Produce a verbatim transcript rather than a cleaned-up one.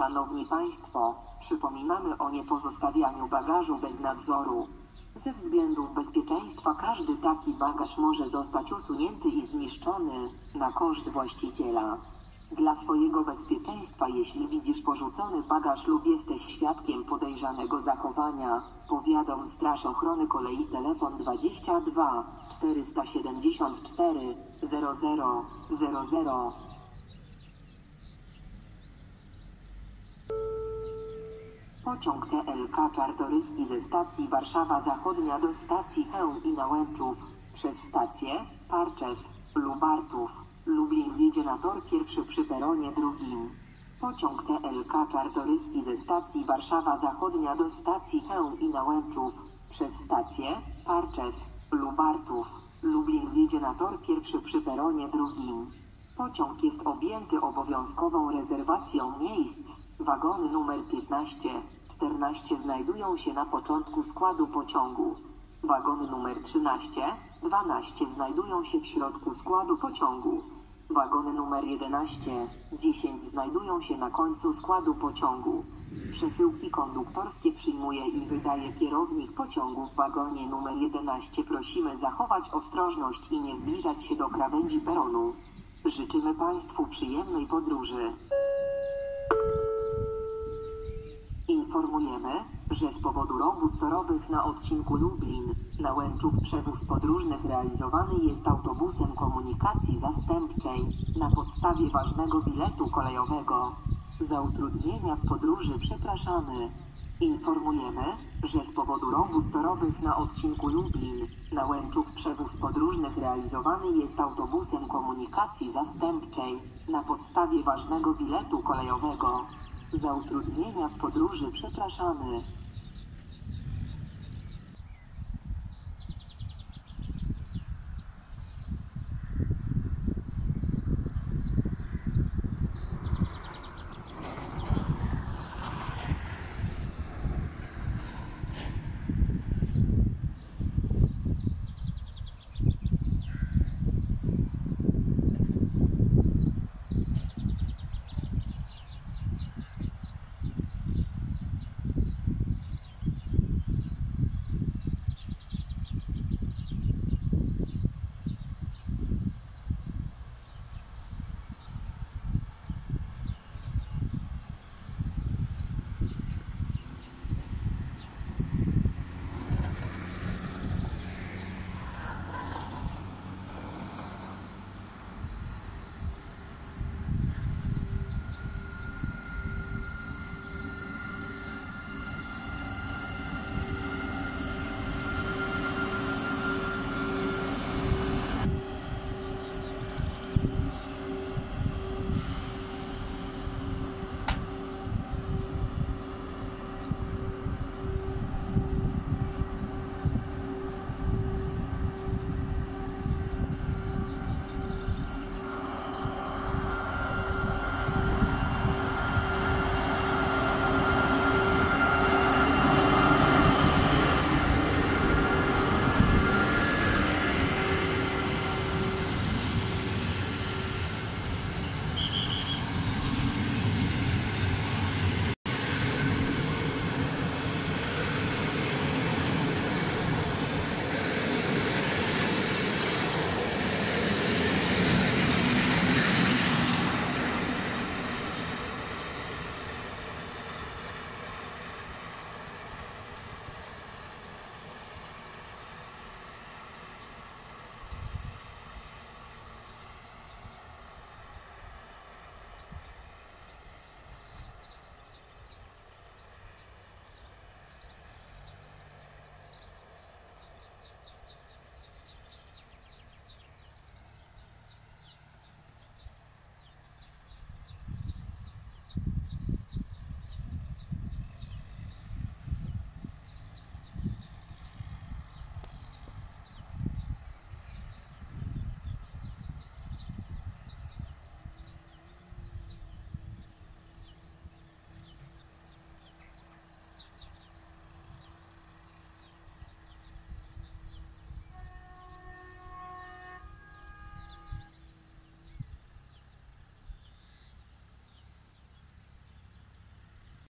Szanowni Państwo, przypominamy o niepozostawianiu bagażu bez nadzoru. Ze względów bezpieczeństwa każdy taki bagaż może zostać usunięty i zniszczony na koszt właściciela. Dla swojego bezpieczeństwa, jeśli widzisz porzucony bagaż lub jesteś świadkiem podejrzanego zachowania, powiadom Straż Ochrony Kolei telefon dwadzieścia dwa czterysta siedemdziesiąt cztery zero zero zero zero. Pociąg T L K Czartoryski ze stacji Warszawa Zachodnia do stacji Chełm i Nałęczów, przez stację Parczew, Lubartów, Lublin wjedzie na tor pierwszy przy peronie drugim. Pociąg T L K Czartoryski ze stacji Warszawa Zachodnia do stacji Chełm i Nałęczów, przez stację Parczew, Lubartów, Lublin wjedzie na tor pierwszy przy peronie drugim. Pociąg jest objęty obowiązkową rezerwacją miejsc. Wagony numer piętnaście, czternaście znajdują się na początku składu pociągu. Wagony numer trzynaście, dwanaście znajdują się w środku składu pociągu. Wagony numer jedenaście, dziesięć znajdują się na końcu składu pociągu. Przesyłki konduktorskie przyjmuje i wydaje kierownik pociągu w wagonie numer jedenaście. Prosimy zachować ostrożność i nie zbliżać się do krawędzi peronu. Życzymy Państwu przyjemnej podróży. Informujemy, że z powodu robót torowych na odcinku Lublin-Nałęczów przewóz podróżnych realizowany jest autobusem komunikacji zastępczej na podstawie ważnego biletu kolejowego. Za utrudnienia w podróży przepraszamy. Informujemy, że z powodu robót torowych na odcinku Lublin-Nałęczów przewóz podróżnych realizowany jest autobusem komunikacji zastępczej na podstawie ważnego biletu kolejowego. Za utrudnienia w podróży przepraszamy.